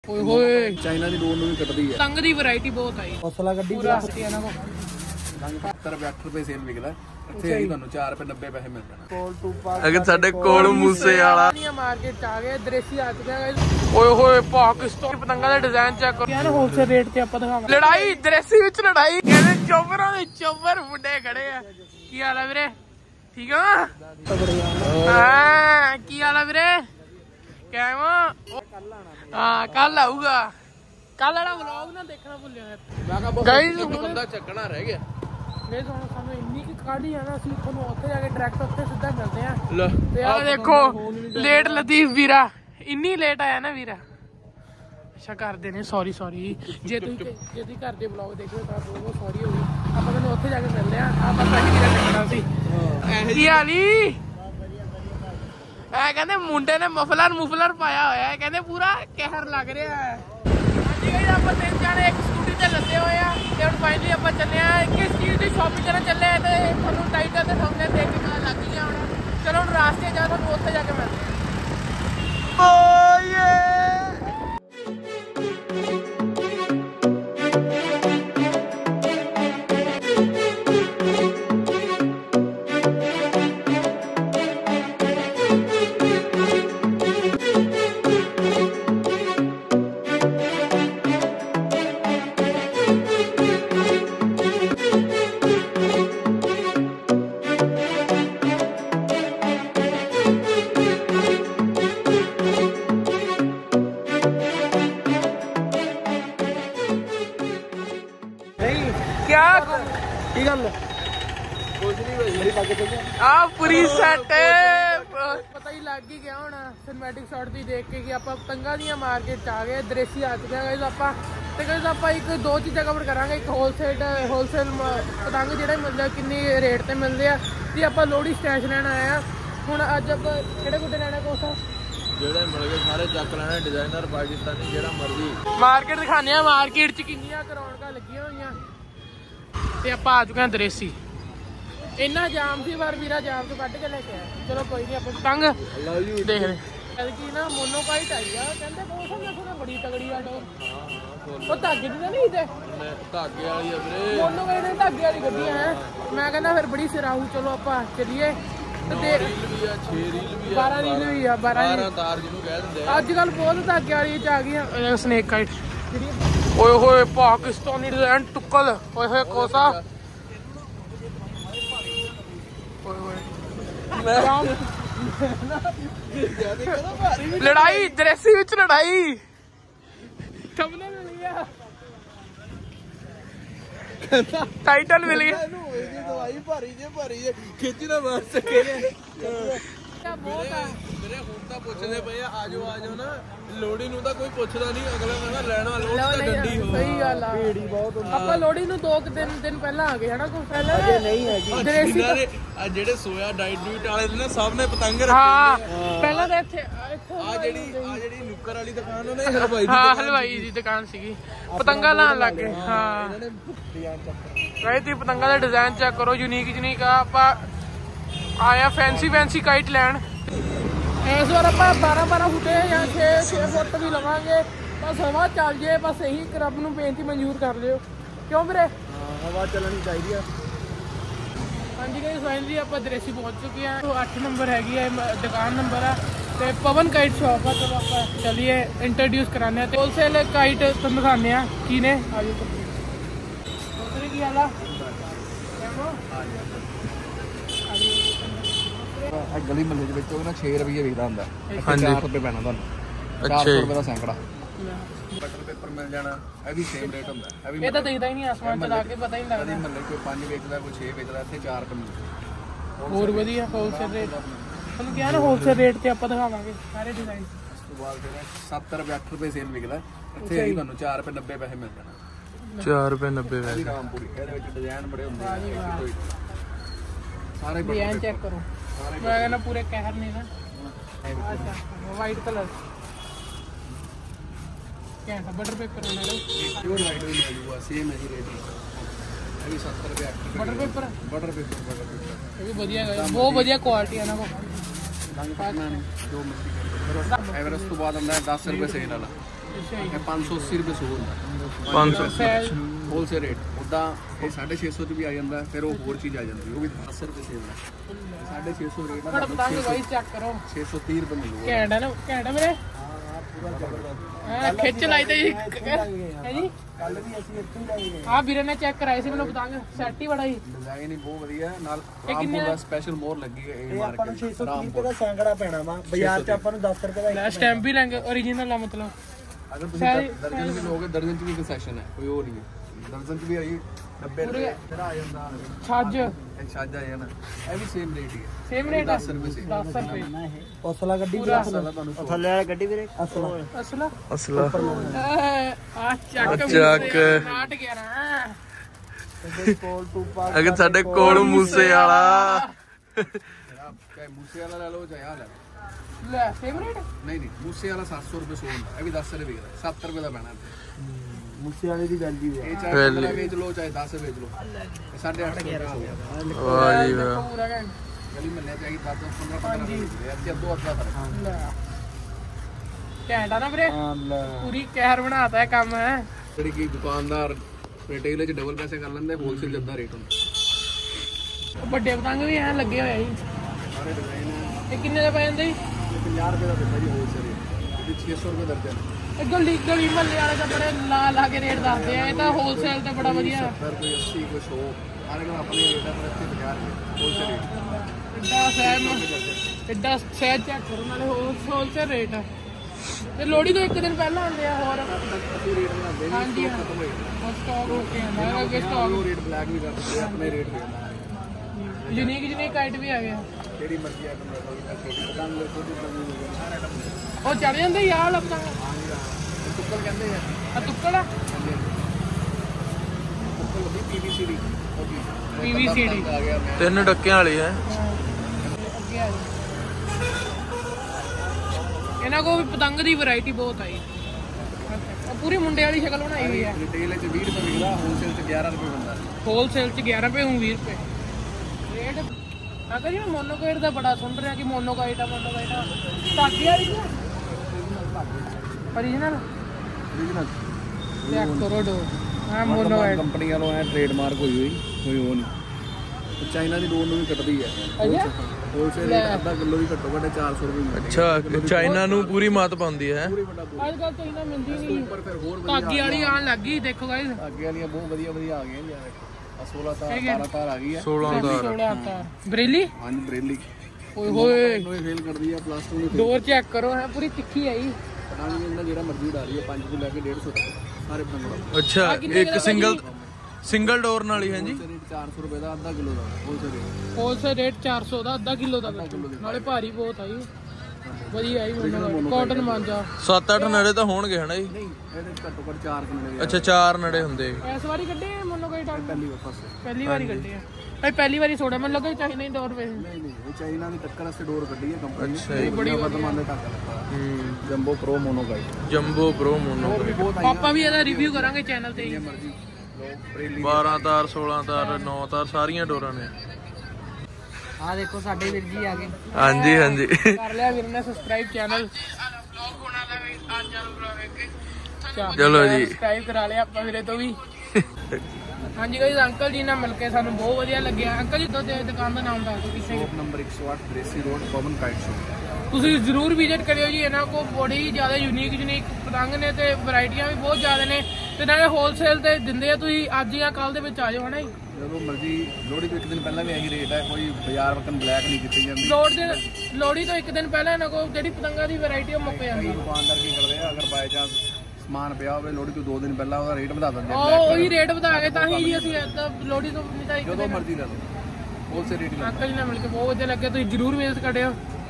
ओए होए चाइना की डोर भी कटदी है। तंग दी वैरायटी बहुत आई। मसला गड्डी पूरा हस्ती है ना को 70 रुपए सेल विकदा। ਇੱਥੇ ਹੀ ਤੁਹਾਨੂੰ 4 ਰੁਪਏ 90 ਪੈਸੇ ਮਿਲ ਜਾਣਾ। ਕੋਲ ਟੂ ਪਾਸ ਅਗਰ ਸਾਡੇ ਕੋਲ ਮੂਸੇ ਵਾਲਾ ਮਾਰਕੀਟ ਚ ਆ ਗਏ ਦ੍ਰੇਸੀ ਆ ਚੁੱਕਿਆ ਗਾਇਸ। ਓਏ ਹੋਏ ਪਾਕਿਸਤਾਨ ਪਤੰਗਾਂ ਦਾ ਡਿਜ਼ਾਈਨ ਚੈੱਕ ਕਰੋ ਯਾਰ ਹੋਲਸੇਲ ਰੇਟ ਤੇ ਆਪਾਂ ਦਿਖਾਵਾਂਗੇ। ਲੜਾਈ ਦ੍ਰੇਸੀ ਵਿੱਚ ਲੜਾਈ ਕਹਿੰਦੇ ਚੋਬਰਾਂ ਦੇ ਚੋਬਰ ਮੁੰਡੇ ਖੜੇ ਆ। ਕੀ ਹਾਲ ਆ ਵੀਰੇ ਠੀਕ ਆ ਹਾਂ ਕੀ ਹਾਲ ਆ ਵੀਰੇ ਕਿਵੇਂ ਹਾਂ ਕੱਲ ਆਊਗਾ ਕੱਲ ਵਾਲਾ ਵਲੌਗ ਨਾ ਦੇਖਣਾ ਭੁੱਲਿਓ ਗਾਇਸ ਬੰਦਾ ਚੱਕਣਾ ਰਹਿ ਗਿਆ। ਨਹੀਂ ਸਾਨੂੰ ਇੰਨੀ ਕੀ ਕਾਢੀ ਆ ਨਾ ਅਸੀਂ ਤੁਹਾਨੂੰ ਉੱਥੇ ਜਾ ਕੇ ਡਾਇਰੈਕਟ ਉੱਥੇ ਸਿੱਧਾ ਮਿਲਦੇ ਆ। ਲੈ ਤੇ ਆ ਦੇਖੋ ਲੇਟ ਲਤੀਫ ਵੀਰਾ ਇੰਨੀ ਲੇਟ ਆਇਆ ਨਾ ਵੀਰਾ। ਅੱਛਾ ਕਰਦੇ ਨੇ ਸੌਰੀ ਜੇ ਤੁਸੀਂ ਘਰ ਦੇ ਵਲੌਗ ਦੇਖਦੇ ਤਾਂ ਬਹੁਤ ਸੌਰੀ ਹੋ ਗਈ। ਆਪਾਂ ਤੁਹਾਨੂੰ ਉੱਥੇ ਜਾ ਕੇ ਮਿਲਦੇ ਆ। ਆਪਾਂ ਸਾਡੀ ਵੀਰਾ ਚੱਕਣਾ ਸੀ ਕੀ ਹਾਲੀ ਐ ਕਹਿੰਦੇ ਮੁੰਡੇ ਨੇ ਮਫਲਰ ਪਾਇਆ ਹੋਇਆ ਕਹਿੰਦੇ ਪੂਰਾ ਕਹਿਰ ਲੱਗ ਰਿਹਾ ਹੈ। ਹਾਂਜੀ ਆਪਾਂ 3 ਜਾਣੇ ਇੱਕ ਸਕੂਟੀ ਤੇ ਲੱਦੇ ਹੋਏ ਆ ਤੇ ਹੁਣ ਫਾਈਨਲੀ ਆਪਾਂ ਚੱਲੇ ਆ ਕਿਸ ਚੀਜ਼ ਦੀ ਸ਼ਾਪਿੰਗ ਕਰਨ ਚੱਲੇ ਆ ਤੇ ਤੁਹਾਨੂੰ ਟਾਈਟਲ ਤੇ ਸਾਹਮਣੇ ਦੇਖ ਕੇ ਪਤਾ ਲੱਗ ਗਿਆ ਹੁਣ। ਚਲੋ ਹੁਣ ਰਾਸਤੇ ਜਾ ਤੁਹਾਨੂੰ ਉੱਥੇ ਜਾ ਕੇ ਮਿਲਦੇ ਕੀ ਗੱਲ ਕੁਝ ਨਹੀਂ ਭਾਈ ਮੇਰੀ ਪੱਗ ਤੇ ਆ ਪੂਰੀ ਸੈਟ ਪਤਾ ਹੀ ਲੱਗ ਹੀ ਗਿਆ ਹੁਣ ਸਿਨੇਮੈਟਿਕ ਸ਼ਾਟ ਦੀ ਦੇਖ ਕੇ ਕਿ ਆਪਾਂ ਪਤੰਗਾਂ ਦੀਆਂ ਮਾਰਕੀਟ ਚ ਆ ਗਏ ਦ੍ਰੇਸੀ ਆ ਚੁੱਕਿਆ ਗਾਇਸ ਆਪਾਂ ਤੇ ਗਾਇਸ ਆਪਾਂ ਇੱਕ ਦੋ ਚੀਜ਼ਾਂ ਕਵਰ ਕਰਾਂਗੇ। ਇੱਕ ਹੋਲਸੇਲ ਪਤੰਗ ਜਿਹੜੇ ਮਿਲਦੇ ਕਿੰਨੀ ਰੇਟ ਤੇ ਮਿਲਦੇ ਆ ਤੇ ਆਪਾਂ ਲੋਹੜੀ ਸਟੈਸ਼ ਲੈਣ ਆਏ ਆ। ਹੁਣ ਅੱਜ ਆਪਾਂ ਕਿਹੜੇ ਗੁੱਡੇ ਲੈਣਾ ਕੋਸਾ ਜਿਹੜੇ ਮਿਲ ਗਏ ਸਾਰੇ ਚੱਕ ਲੈਣਾ ਡਿਜ਼ਾਈਨਰ ਪਾਕਿਸਤਾਨੀ ਜਿਹੜਾ ਮਰਜ਼ੀ ਮਾਰਕੀਟ ਦਿਖਾਣੇ ਆ। ਮਾਰਕੀਟ ਚ ਕਿੰਨੀਆਂ ਰੌਣਕਾਂ ਲੱਗੀਆਂ ਹੋਈਆਂ ਤੇ ਆਪਾਂ ਆ ਚੁੱਕੇ ਹਾਂ ਦ੍ਰੇਸੀ। ਇੰਨਾ ਜਾਮ ਸੀ ਪਰ ਵੀਰਾ ਜਾਮ ਤੋਂ ਕੱਢ ਕੇ ਲੈ ਕੇ ਆਇਆ। ਚਲੋ ਕੋਈ ਨਹੀਂ ਆਪਾਂ ਪਤੰਗ ਦੇਖਦੇ ਕੀ ਨਾ ਮੋਨੋਕਾਈਟ ਆਈ ਆ ਕਹਿੰਦੇ ਬਹੁਤ ਬੜੀ ਤਗੜੀ ਆ ਡੋਰ। ਉਹ ਧਾਗੇ ਦੀ ਤਾਂ ਨਹੀਂ ਤੇ ਧਾਗੇ ਵਾਲੀ ਆ ਵੀਰੇ ਮੋਨੋਕਾਈਟ ਦੇ ਧਾਗੇ ਵਾਲੀ ਗੱਡੀ ਹੈ। ਮੈਂ ਕਹਿੰਦਾ ਫਿਰ ਬੜੀ ਸਿਰਾਹੂ ਚਲੋ ਆਪਾਂ ਚੱਲੀਏ ਤੇ 6 ਰੀਲ ਵੀ 12 ਰੀਲ ਵੀ ਆ 12 ਤਾਰ ਜਿਹਨੂੰ ਕਹਿ ਦਿੰਦੇ ਆ। ਅੱਜ ਕੱਲ ਬਹੁਤ ਧਾਗੇ ਵਾਲੀ ਚ ਆ ਗਈਆਂ ਸਨੇਕ ਕਾਈਟ। ਓਏ ਹੋਏ ਪਾਕਿਸਤਾਨੀ ਡਿਜ਼ਾਈਨ ਟੁੱਕਲ ਓਏ ਹੋਏ ਕੋਸਾ ਓਏ ਹੋਏ ਲੜਾਈ ਦ੍ਰੇਸੀ ਵਿੱਚ ਲੜਾਈ ਸਾਹਮਣੇ ਮਿਲ ਗਿਆ ਟਾਈਟਲ ਮਿਲ ਗਿਆ ਦਵਾਈ ਭਾਰੀ ਜੇ ਖਿੱਚ ਨਾ ਮਾਰ ਸਕੇ ਮੇਰੇ ਹੁਣ ਤਾਂ ਪੁੱਛਦੇ ਪਏ ਆ ਜਾਓ ਨਾ ਲੋੜੀ ਨੂੰ ਤਾਂ ਕੋਈ ਪੁੱਛਦਾ ਨਹੀਂ ਅਗਲਾ ਕਹਿੰਦਾ ਲੈਣਾ ਲੋੜ ਤਾਂ ਡੰਡੀ ਹੋ। ਸਹੀ ਗੱਲ ਆ ਭੀੜੀ ਬਹੁਤ ਆਪਾਂ ਲੋੜੀ ਨੂੰ 2 ਦਿਨ ਪਹਿਲਾਂ ਆ ਗਏ ਹਨਾ ਕੋਈ ਪਹਿਲਾਂ ਅਜੇ ਨਹੀਂ ਹੈਗੀ ਦ੍ਰੇਸੀ ਆ ਜਿਹੜੇ ਸੋਇਆ ਡਾਈਟ ਡੂਟ ਵਾਲੇ ਨੇ ਸਭ ਨੇ ਪਤੰਗ ਰੱਖੇ ਹਾਂ ਪਹਿਲਾਂ ਤਾਂ ਇੱਥੇ ਆ ਜਿਹੜੀ ਨੁੱਕਰ ਵਾਲੀ ਦੁਕਾਨ ਉਹਨੇ ਹਲਵਾਈ ਦੀ ਹਲਵਾਈ ਦੀ ਦੁਕਾਨ ਸੀਗੀ ਪਤੰਗਾ ਲਾਣ ਲੱਗ ਗਏ। ਹਾਂ ਗਾਇਸ ਤੁਸੀਂ ਪਤੰਗਾ ਦਾ ਡਿਜ਼ਾਈਨ ਚੈੱਕ ਕਰੋ ਯੂਨੀਕ ਆ। ਆਪਾਂ ਆਇਆ ਫੈਂਸੀ ਕਾਈਟ ਲੈਣ ਇਸ ਵਾਰ ਆਪਾਂ 12 ਫੁੱਟ ਜਾਂ 6 ਫੁੱਟ ਵੀ ਲਵਾਂਗੇ ਬਸ ਹਵਾ ਚੱਲ ਜੇ ਬਸ ਇਹੀ ਰੱਬ ਨੂੰ ਬੇਨਤੀ ਮਨਜ਼ੂਰ ਕਰ ਲਿਓ ਕਿਉਂ ਵੀਰੇ ਹਵਾ ਚੱਲਣੀ ਚਾਹੀਦੀ ਆ। ਹਾਂਜੀ ਗਾਇਸ ਫਾਈਨਲੀ ਆਪਾਂ ਦ੍ਰੇਸੀ ਪਹੁੰਚ ਚੁੱਕੇ ਆ। 8 ਨੰਬਰ ਹੈਗੀ ਆ ਦੁਕਾਨ ਨੰਬਰ ਆ ਤੇ ਪਵਨ ਕਾਈਟ ਸ਼ਾਪ ਆ। ਚਲੋ ਆਪਾਂ ਚਲੀਏ ਇੰਟਰੋਡਿਊਸ ਕਰਾਉਂਦੇ ਆ ਤੇ ਹੋਲਸੇਲ ਕਾਈਟ ਤੁਹਾਨੂੰ ਦਿਖਾਉਂਦੇ ਆ ਕੀ ਨੇ ਆ ਜਾਓ ਦੂਸਰੇ ਕੀ ਹਾਲ ਆ ਗਲੀ ਮਹੱਲੇ ਦੇ ਵਿੱਚ ਉਹ ਨਾ 6 ਰੁਪਏ ਵਿਕਦਾ ਹੁੰਦਾ। 4 ਰੁਪਏ ਪੈਣਾ ਤੁਹਾਨੂੰ 400 ਰੁਪਏ ਦਾ ਸੈਂਕੜਾ ਬਟਰ ਪੇਪਰ ਮਿਲ ਜਾਣਾ। ਇਹ ਵੀ ਸੇਮ ਰੇਟ ਹੁੰਦਾ। ਇਹ ਤਾਂ ਦਿਖਦਾ ਹੀ ਨਹੀਂ ਆਸਮਾਨ ਚਲਾ ਕੇ ਪਤਾ ਹੀ ਨਹੀਂ ਲੱਗਦਾ। ਮਹੱਲੇ ਕੋਈ 5 ਵੇਚਦਾ ਕੋਈ 6 ਵੇਚਦਾ ਇੱਥੇ 4 ਰੁਪਏ ਮਿਲਦਾ ਹੋਰ ਵਧੀਆ ਹੋਲਸੇਲ ਰੇਟ ਤੁਹਾਨੂੰ ਕਿਹਾ ਨਾ ਹੋਲਸੇਲ ਰੇਟ ਤੇ ਆਪਾਂ ਦਿਖਾਵਾਂਗੇ ਸਾਰੇ ਡਿਜ਼ਾਈਨ। ਉਸ ਤੋਂ ਬਾਅਦ ਫਿਰ 70 ਰੁਪਏ 8 ਰੁਪਏ ਸੇਲ ਵਿਕਦਾ। ਇੱਥੇ ਹੀ ਤੁਹਾਨੂੰ 4 ਰੁਪਏ 90 ਪੈਸੇ ਮਿਲ ਜਾਣਾ। 4 ਰੁਪਏ 90 ਪੈਸੇ ਰਾਮਪੁਰੀ ਇਹਦੇ ਵਿੱਚ ਡਿਜ਼ਾਈਨ ਬੜੇ ਹੁੰਦੇ ਆ ਸਾਰੇ ਡਿਜ਼ਾਈਨ ਚੈੱਕ ਕਰੋ। ਮੈਂ ਕਹਿੰਦਾ ਪੂਰੇ ਕਹਿਰ ਨੇ ਨਾ। ਅੱਛਾ ਵਾਈਟ ਕਲਰ कैसा बटर पेपर है मैडम प्योर वाइट भी मिल जाएगा सेम है रेट अभी 70 रुपए बटर पेपर ये भी बढ़िया है बहुत बढ़िया क्वालिटी है ना वो रंग पाना नहीं जो मर्जी करो एवरेस्ट तो बाद अंदर 10 रुपए सेल वाला ਅੱਛਾ ਜੀ 580 ਰੁਪਏ ਸੂਟ ਹੁੰਦਾ 500 ਹੋਲਸੇਲ ਰੇਟ। ਉਦਾਂ ਇਹ 650 ਚ ਵੀ ਆ ਜਾਂਦਾ, ਫਿਰ ਉਹ ਹੋਰ ਚੀਜ਼ ਆ ਜਾਂਦੀ, ਉਹ ਵੀ 10 ਰੁਪਏ ਸੇਲ ਹੈ। 650 ਰੇਟ ਆ, ਬੜਾ ਪਤੰਗ ਗਾਇਸ ਚੈੱਕ ਕਰੋ 630 ਰੁਪਏ ਮਿਲੂਗਾ। ਘੈਂਟ ਹੈ ਨਾ, ਘੈਂਟ ਹੈ ਵੀਰੇ। ਪੂਰਾ ਜ਼ਬਰਦਸਤ। ਖਿੱਚ ਲਾਈ ਤੇ ਜੀ ਹੈ ਜੀ। ਕੱਲ ਵੀ ਅਸੀਂ ਇੱਥੋਂ ਹੀ ਗਏ। ਆ ਵੀਰੇ ਨੇ ਚੈੱਕ ਕਰਾਏ ਸੀ ਮੈਨੂੰ ਪਤੰਗ, ਸੈੱਟ ਹੀ ਬੜਾ ਜੀ। ਡਿਜ਼ਾਈਨ ਹੀ ਬਹੁਤ ਵਧੀਆ, ਨਾਲ ਇਹ ਕਿੰਨੇ ਰਾਮਪੁਰ ਦਾ ਸਪੈਸ਼ਲ ਮੋਹਰ ਲੱਗੀ ਹੈ। ਇਹ ਆਪਾਂ ਨੂੰ 630 ਰੁਪਏ ਦਾ ਸੈਂਕੜਾ ਪੈਣਾ ਵਾ, ਬਾਜ਼ਾਰ 'ਚ ਆਪਾਂ ਨੂੰ 10 ਰੁਪਏ ਦਾ ਲੈ ਸਟੈਂਪ ਵੀ ਲੈਂਗੇ ਓਰੀਜਨਲ ਆ ਮਤਲਬ। ਅਗਰ ਤੁਸੀਂ ਦਰਜਨ ਵੀ ਲੋਗੇ, ਦਰਜਨ ਚ ਵੀ ਕੰਸੈਸ਼ਨ ਹੈ, ਕੋਈ ਉਹ ਨਹੀਂ ਹੈ। ਦਰਜਨ ਚ ਵੀ ਆਈ 90 ਰੁਪਏ ਜਿਹੜਾ ਆ ਜਾਂਦਾ ਛੱਜ ਇੱਕ ਛੱਜ ਆ ਜਾਣਾ, ਇਹ ਵੀ ਸੇਮ ਰੇਟ ਹੀ ਹੈ। ਸੇਮ ਰੇਟ 10 ਰੁਪਏ ਸੀ। 10 ਰੁਪਏ ਅਸਲਾ ਗੱਡੀ ਪੂਰਾ ਤੁਹਾਨੂੰ ਥੱਲੇ ਵਾਲੀ ਗੱਡੀ ਵੀਰੇ ਅਸਲਾ ਅਸਲਾ ਅਸਲਾ ਆ ਚੱਕ ਚੱਕ। ਨਾਟ ਗਿਆ ਨਾ। ਕੋਲ ਟੂ ਪਾਸ ਅਗਰ ਸਾਡੇ ਕੋਲ ਮੂਸੇ ਵਾਲਾ ਚਾਹੇ ਮੂਸੇ ਵਾਲਾ ਲੈ ਲਓ ਚਾਹੇ ਆ ਲੈ ਲਓ। ਲੈ ਸੇਮ ਰੇਟ ਨਹੀਂ ਨਹੀਂ, ਮੂਸੇ ਵਾਲਾ 700 ਰੁਪਏ ਸੋਲ ਹੁੰਦਾ, ਇਹ ਵੀ 10 ਰੁਪਏ ਦਾ 7 ਰੁਪਏ ਦਾ ਪੈਣਾ। ਮੂਸੇ ਵਾਲੇ ਦੀ ਵੈਲਿਊ ਹੈ। ਇਹ ਚਾਹੇ 15 ਵੇਚ ਲਓ ਚਾਹੇ 10 ਵੇਚ ਲਓ, ਇਹ 850 ਹੋ ਗਿਆ। ਵਾਹ ਜੀ ਵਾਹ। ਪੂਰਾ ਘੈਂਟ। ਗਲੀ ਮਹੱਲੇ ਚ ਆਈ 10 15 ਵੇਚਦੇ, ਅੱਧੇ ਅੱਧੋ ਅੱਧਾ ਫਰਕ। ਲੈ ਘੈਂਟ ਆ ਨਾ ਵੀਰੇ, ਹਾਂ ਲੈ ਪੂਰੀ ਕਹਿਰ ਬਣਾਤਾ ਇਹ ਕੰਮ ਹੈ। ਜਿਹੜੀ ਕਿ ਦੁਕਾਨਦਾਰ ਰਿਟੇਲ ਚ ਡਬਲ ਪੈਸੇ ਕਰ ਲੈਂਦੇ, ਹੋਲਸੇਲ ਜਿਆਦਾ ਰੇਟ ਹੁੰਦਾ। ਵੱਡੇ ਪਤੰਗ ਵੀ ਐ ਲੱਗੇ ਹੋਏ ਆ ਜੀ। ਸਾਰੇ ਡਿਜ਼ਾਈਨ ਇਹ ਕਿੰਨੇ ਦਾ ਪੈ ਜਾਂਦੇ ਜੀ? 50 ਰੁਪਏ ਦਾ ਦਿੰਦਾ ਜੀ ਹੋਲਸੇਲ ਰੇਟ, ਇਹ 600 ਰੁਪਏ ਦਰਜਨ। ਇਹ ਗਲੀ ਮਹੱਲੇ ਵਾਲੇ ਤਾਂ ਬੜੇ ਲਾ ਕੇ ਰੇਟ ਦੱਸਦੇ ਆ, ਇਹ ਤਾਂ ਹੋਲਸੇਲ ਤੇ ਬੜਾ ਵਧੀਆ। 70 ਕੋਈ 80 ਕੋਈ 100, ਹਰ ਇੱਕ ਆਪਣੇ ਰੇਟ ਹੈ, ਪਰ ਇੱਥੇ 50 ਰੁਪਏ ਹੋਲਸੇਲ ਰੇਟ। ਐਡਾ ਸਹਿਜ ਚੈੱਕ ਕਰੋ, ਨਾਲੇ ਹੋਲਸੇਲ ਰੇਟ ਆ। ਤੇ ਲੋਹੜੀ ਤੋਂ ਇੱਕ ਦਿਨ ਪਹਿਲਾਂ ਆਉਂਦੇ ਆ ਹੋਰ। ਅਸੀਂ ਰੇਟ ਬਣਾਉਂਦੇ ਨਹੀਂ, ਹਾਂਜੀ ਸਟਾਕ ਖਤਮ ਹੋ ਜਾਂਦਾ। ਉਹ ਸਟਾਕ ਹੋ ਕੇ ਆਉਂਦਾ ਹੈ, ਅੱਗੇ ਸਟਾਕ ਉਹ ਰੇਟ ਬਲੈਕ ਨਹੀਂ ਕਰਦੇ, ਆਪਣੇ ਰੇਟ ਦੇਣਾ। ਯੂਨੀਕ ਆਈਟ ਵੀ ਆ ਗਿਆ। ਜਿਹੜੀ ਮਰਜ਼ੀ ਆਈਟਮ ਲੈ ਲਓ, ਛੋਟੀ ਪਤੰਗ ਲੈ, ਛੋਟੀ ਪਤੰਗ ਲੈ, ਸਾਰੇ ਆਈਟਮ। ਉਹ ਚੜ ਜਾਂਦੇ ਯਾਰ ਪਤੰਗ। ਤੁੱਕਲ ਕਹਿੰਦੇ ਆ, ਆ ਤੁੱਕੜ ਆ ਤੁੱਕਲ ਹੁੰਦੀ PVC ਦੀ, ਉਹ ਵੀ PVCD ਆ ਗਿਆ। ਮੈਂ 3 ਟੱਕਿਆਂ ਵਾਲੀ ਹੈ। ਅੱਗੇ ਆ ਜਾਓ। ਇਹਨਾਂ ਕੋਲ ਵੀ ਪਤੰਗ ਦੀ ਵੈਰਾਈਟੀ ਬਹੁਤ ਆਈ। ਪੂਰੀ ਮੁੰਡੇ ਵਾਲੀ ਸ਼ਕਲ ਬਣਾਈ ਹੋਈ ਆ। ਰਿਟੇਲ ਚ 20 ਰੁਪਏ ਵਿਕਦਾ, ਹੋਲਸੇਲ ਚ 11 ਰੁਪਏ ਬੰਦਾ। ਹੋਲਸੇਲ ਚ 11 ਰੁਪਏ ਹੁਣ 20 ਰੁਪਏ ਰੇਟ। ਅਗਰ ਜੀ ਮੈਂ ਮੋਨੋਕਾਈਟ ਦਾ ਬੜਾ ਸੁਣ ਰਿਹਾ ਕਿ ਮੋਨੋਕਾਈਟ ਆ ਧਾਗੇ ਵਾਲੀ ਨਾ ਓਰੀਜਨਲ ਓਰੀਜਨਲ ਚੈੱਕ ਕਰੋ ਡੋ। ਹਾਂ ਮੋਨੋਕਾਈਟ ਕੰਪਨੀ ਵਾਲੋਂ ਐ ਟ੍ਰੇਡਮਾਰਕ ਹੋਈ ਹੋਈ, ਕੋਈ ਉਹ ਨਹੀਂ। ਚਾਈਨਾ ਦੀ ਡੋਰ ਨੂੰ ਵੀ ਕੱਟਦੀ ਹੈ। ਅੱਛਾ ਹੋਲਸੇਲ ਰੇਟ ਅੱਧਾ ਕਿਲੋ ਦੀ ਘੱਟੋ ਘੱਟ 400 ਰੁਪਏ। ਅੱਛਾ ਚਾਈਨਾ ਨੂੰ ਪੂਰੀ ਮਾਤ ਪਾਉਂਦੀ ਹੈ। ਪੂਰੀ ਵੱਡਾ ਅੱਜ ਕੱਲ ਤਾਂ ਇਹਨਾਂ ਮਿਲਦੀ ਨਹੀਂ। ਉੱਪਰ ਫਿਰ ਹੋਰ ਧਾਗੇ ਵਾਲੀ ਆਣ ਲੱਗ ਗਈ ਦੇਖੋ ਗਾਇਸ। ਅੱਗੇ ਵਾਲੀਆਂ ਬਹੁਤ ਵਧੀਆ ਵਧੀਆ ਆ ਗਈਆਂ ਜੀ। ਆ 16 ਤਾਰ 12 ਤਾਰ ਆ ਗਈ ਹੈ। 16 ਦਾ 16 ਤਾਂ ਬਰੇਲੀ ਹਾਂਜੀ ਬਰੇਲੀ ਓਏ ਹੋਏ ਨੂੰ ਫੇਲ ਕਰਦੀ ਹੈ, ਪਲਾਸਟਿਕ ਨੂੰ ਡੋਰ ਚੈੱਕ ਕਰੋ ਹੈ ਪੂਰੀ ਤਿੱਖੀ ਆਈ। ਪਤੰਗ ਇਹਨਾਂ ਜਿਹੜਾ ਮਰਜ਼ੀ ਉਡਾ ਰਹੀ ਹੈ, 5 ਤੋਂ ਲੈ ਕੇ 150 ਤੱਕ ਸਾਰੇ ਪਤੰਗ। ਅੱਛਾ ਇੱਕ ਸਿੰਗਲ ਡੋਰ ਨਾਲ ਹੀ ਹੈ ਜੀ। ਰੇਟ 400 ਰੁਪਏ ਦਾ, ਅੱਧਾ ਕਿਲੋ ਦਾ ਹੋਲਸੇਲ ਰੇਟ 400 ਦਾ, ਅੱਧਾ ਕਿਲੋ ਦਾ। ਨਾਲੇ ਭਾਰੀ ਬਹੁਤ ਆਈ, ਵਧੀਆ ਆਈ ਮੈਨੂੰ ਕਾਟਨ ਮਾਂਜਾ। 7-8 ਨੜੇ ਤਾਂ ਹੋਣਗੇ ਹਨਾ ਜੀ। ਨਹੀਂ ਇਹਦੇ ਘੱਟੋ ਘੱਟ 4 ਕਿਲੋ। ਅੱਛਾ 4 ਨੜੇ ਹੁੰਦੇ। ਇਸ ਵਾਰੀ ਕੱਢੇ ਮੋਨੋਕਾਈਟ ਪਹਿਲੀ ਵਾਰ ਫਸਟ ਪਹਿਲੀ ਵਾਰੀ ਕੱਢੇ ਆ ਭਾਈ, ਪਹਿਲੀ ਵਾਰੀ ਸੋੜਾ ਮੈਨੂੰ ਲੱਗਾ ਚਾਹੀਦਾ ਹੀ ਡੋਰ ਵੇ। ਨਹੀਂ ਨਹੀਂ, ਇਹ ਚਾਈਨਾ ਦੀ ਟੱਕਰ ਵਾਸਤੇ ਡੋਰ ਕੱਢੀ ਹੈ ਕੰਪਨੀ ਅੱਛਾ ਨੇ, ਬੜੀ ਵਰਤਮਾਨ ਦੇ ਟੱਕਰ ਲੱਗਾ। Jumbo pro mono kite, jumbo pro mono ਹੋਰ ਵੀ ਬਹੁਤ ਆਈਆਂ। ਆਪਾਂ ਵੀ ਇਹਦਾ ਰਿਵਿਊ ਕਰਾਂਗੇ ਚੈਨਲ ਤੇ ਹੀ। ਮਰਜ਼ੀ ਲੋ ਬਰੇਲੀ 12 ਤਾਰ 16 ਤਾਰ 9 ਤਾਰ ਸਾਰੀਆਂ ਡੋਰਾਂ ਨੇ। ਆ ਦੇਖੋ ਸਾਡੇ ਵੀਰ ਜੀ ਆ ਗਏ। ਹਾਂਜੀ ਹਾਂਜੀ ਕਰ ਲਿਆ ਵੀਰ ਨੇ ਸਬਸਕ੍ਰਾਈਬ ਚੈਨਲ। ਚਲੋ ਜੀ ਸਬਸਕ੍ਰਾਈਬ ਕਰਾ ਲਿਆ ਆਪਾਂ ਵੀਰੇ ਤੋਂ ਵੀ। ਹਾਂਜੀ ਗਾਇਸ ਅੰਕਲ ਜੀ ਨਾਲ ਮਿਲ ਕੇ ਸਾਨੂੰ ਬਹੁਤ ਵਧੀਆ ਲੱਗਿਆ। ਅੰਕਲ ਜੀ ਤੋਂ ਦੁਕਾਨ ਦਾ ਨਾਮ ਦੱਸ ਦਿਓ ਕਿਸੇ। ਸ਼ੌਪ ਨੰਬਰ 108 ਬ੍ਰੇਸੀ ਰੋਡ ਪਵਨ ਕਾਈਟ ਸ਼ੌਪ। ਤੁਸੀਂ ਜ਼ਰੂਰ ਵਿਜ਼ਿਟ ਕਰਿਓ ਜੀ। ਇਹਨਾਂ ਕੋਲ ਬੜੀ ਜ਼ਿਆਦਾ ਯੂਨੀਕ ਪਤੰਗ ਨੇ ਤੇ ਵੈਰਾਈਟੀਆਂ ਵੀ ਬਹੁਤ ਜ਼ਿਆਦਾ ਨੇ, ਤੇ ਨਾਲੇ ਹੋਲਸੇਲ ਤੇ ਦਿੰਦੇ ਆ। ਤੁਸੀਂ ਅੱਜ ਜਾਂ ਕੱਲ ਦੇ ਵਿੱਚ ਆ ਜਾਓ ਹਨਾ ਜੀ। ਜਦੋਂ ਮਰਜ਼ੀ ਲੋਹੜੀ ਤੋਂ ਇੱਕ ਦਿਨ ਪਹਿਲਾਂ ਵੀ ਇਹੀ ਰੇਟ ਹੈ, ਕੋਈ ਬਾਜ਼ਾਰ ਵਕਨ ਬਲੈਕ ਨਹੀਂ ਕੀਤੀ ਜਾਂਦੀ। ਲੋਹੜੀ ਤੋਂ ਇੱਕ ਦਿਨ ਪਹਿਲਾਂ ਇਹਨਾਂ ਕੋਲ ਜਿਹੜੀ ਪਤੰਗਾਂ ਦੀ ਵੈਰਾਈਟੀ ਉਹ ਮੁੱਕ ਜਾਂਦੀ ਹੈ। ਦੁਕਾਨਦਾਰ ਕੀ ਕਰਦੇ ਆ, ਅਗਰ ਬਾਈ ਚਾਂਸ ਸਮਾਨ ਪਿਆ ਹੋਵੇ ਲੋਹੜੀ ਤੋਂ 2 ਦਿਨ ਪਹਿਲਾਂ ਉਹਦਾ ਰੇਟ ਵਧਾ ਦਿੰਦੇ ਆ। ਉਹੀ ਰੇਟ ਵਧਾ ਕੇ ਤਾਂ ਹੀ ਜੀ ਅਸੀਂ ਏਦਾਂ ਲੋਹੜੀ ਤੋਂ ਨਹੀਂ ਤਾਂ ਇੱਕ ਜਦੋਂ ਦਿਨ। ਮਰਜ਼ੀ ਲੈ ਲਓ, ਹੋਲਸੇਲ ਰੇਟ ਹੀ ਅੰਕਲ ਜੀ ਨਾਲ ਮਿਲ ਕੇ ਬਹੁਤ ਵਧੀਆ ਲੱਗਿਆ। ਤੁਸੀਂ ਜ਼ਰੂਰ ਵਿਜ਼ਿਟ ਕਰਿਓ।